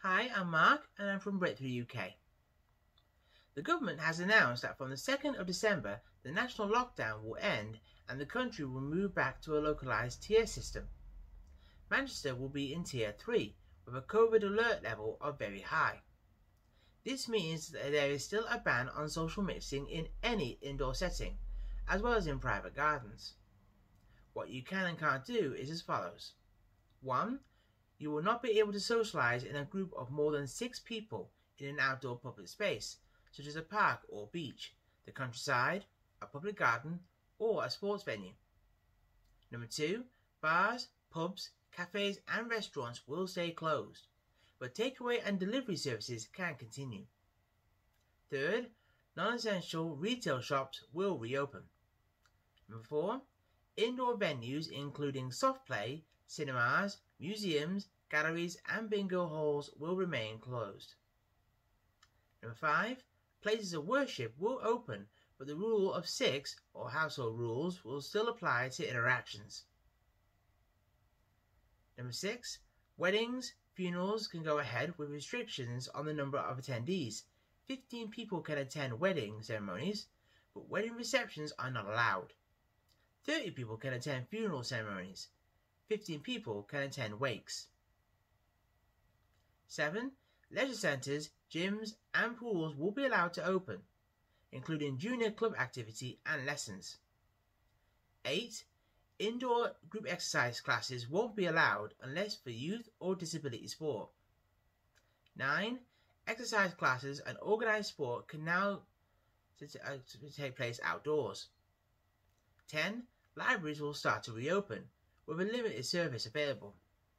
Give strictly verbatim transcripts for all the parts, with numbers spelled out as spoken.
Hi, I'm Mark and I'm from Breakthrough U K. The government has announced that from the second of December the national lockdown will end and the country will move back to a localised tier system. Manchester will be in tier three with a COVID alert level of very high. This means that there is still a ban on social mixing in any indoor setting, as well as in private gardens. What you can and can't do is as follows. one. You will not be able to socialise in a group of more than six people in an outdoor public space, such as a park or beach, the countryside, a public garden, or a sports venue. Number two. Bars, pubs, cafes and restaurants will stay closed, but takeaway and delivery services can continue. Third. Non-essential retail shops will reopen. Number four. Indoor venues including soft play, cinemas, museums, galleries and bingo halls will remain closed. Number five. Places of worship will open, but the rule of six, or household rules, will still apply to interactions. Number six. Weddings, funerals can go ahead with restrictions on the number of attendees. fifteen people can attend wedding ceremonies, but wedding receptions are not allowed. thirty people can attend funeral ceremonies. fifteen people can attend wakes. seven. Leisure centres, gyms and pools will be allowed to open, including junior club activity and lessons. eight. Indoor group exercise classes won't be allowed unless for youth or disability sport. nine. Exercise classes and organised sport can now take place outdoors. ten. Libraries will start to reopen, with a limited service available.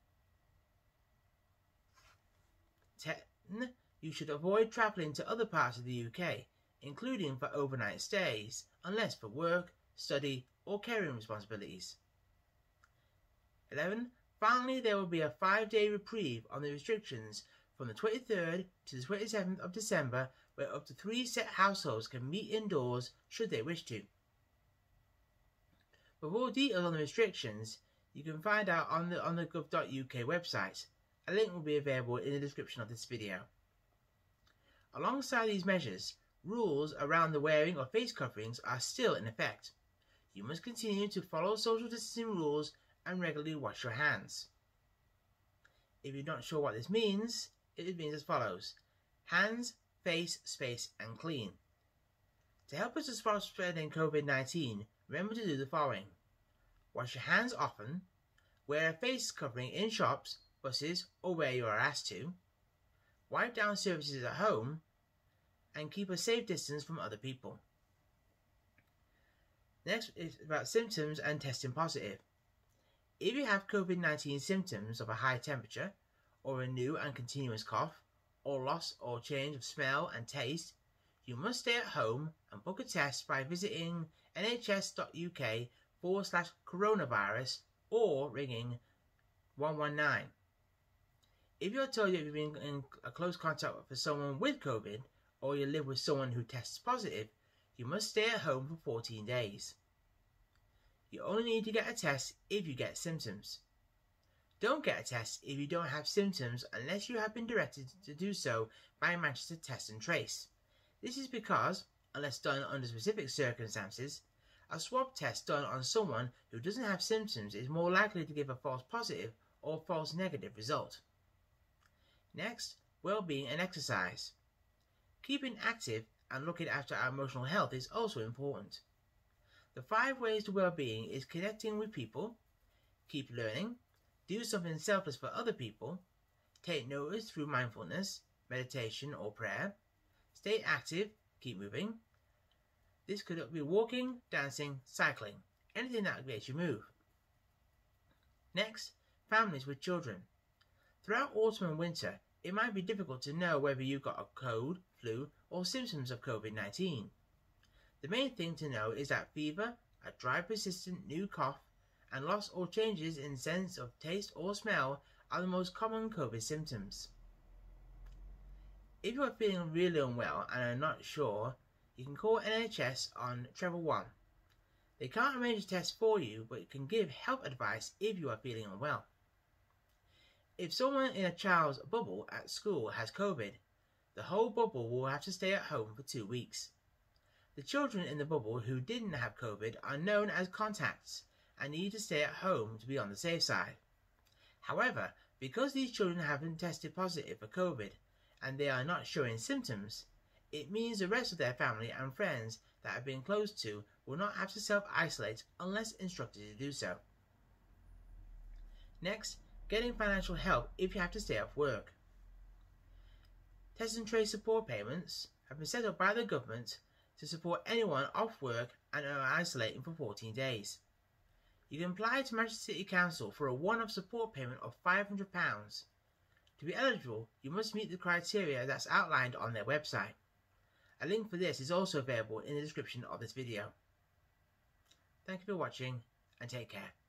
ten. You should avoid travelling to other parts of the U K, including for overnight stays, unless for work, study or caring responsibilities. eleven. Finally, there will be a five-day reprieve on the restrictions from the twenty-third to the twenty-seventh of December, where up to three set households can meet indoors should they wish to. For more details on the restrictions, you can find out on the on the gov dot U K website. A link will be available in the description of this video. Alongside these measures, rules around the wearing of face coverings are still in effect. You must continue to follow social distancing rules and regularly wash your hands. If you're not sure what this means, it means as follows. Hands, face, space and clean. To help us to stop spreading COVID nineteen, remember to do the following. Wash your hands often, wear a face covering in shops, buses or where you are asked to, wipe down surfaces at home, and keep a safe distance from other people. Next is about symptoms and testing positive. If you have COVID nineteen symptoms of a high temperature, or a new and continuous cough, or loss or change of smell and taste, you must stay at home and book a test by visiting N H S dot U K forward slash coronavirus or ringing one one nine. If you're told you've been in a close contact with someone with COVID, or you live with someone who tests positive, you must stay at home for fourteen days. You only need to get a test if you get symptoms. Don't get a test if you don't have symptoms unless you have been directed to do so by Manchester Test and Trace. This is because, unless done under specific circumstances, a swab test done on someone who doesn't have symptoms is more likely to give a false positive or false negative result. Next, well-being and exercise. Keeping active and looking after our emotional health is also important. The five ways to well-being is connecting with people, keep learning, do something selfless for other people, take notice through mindfulness, meditation or prayer, stay active, keep moving. This could be walking, dancing, cycling, anything that makes you move. Next, families with children. Throughout autumn and winter, it might be difficult to know whether you've got a cold, flu, or symptoms of COVID nineteen. The main thing to know is that fever, a dry persistent new cough, and loss or changes in sense of taste or smell are the most common COVID symptoms. If you are feeling really unwell and are not sure, you can call N H S on treble one. They can't arrange a test for you, but can give health advice if you are feeling unwell. If someone in a child's bubble at school has COVID, the whole bubble will have to stay at home for two weeks. The children in the bubble who didn't have COVID are known as contacts and need to stay at home to be on the safe side. However, because these children haven't tested positive for COVID and they are not showing symptoms, it means the rest of their family and friends that have been close to will not have to self-isolate unless instructed to do so. Next, getting financial help if you have to stay off work. Test and trace support payments have been set up by the government to support anyone off work and are isolating for fourteen days. You can apply to Manchester City Council for a one-off support payment of five hundred pounds. To be eligible, you must meet the criteria that's outlined on their website. A link for this is also available in the description of this video. Thank you for watching and take care.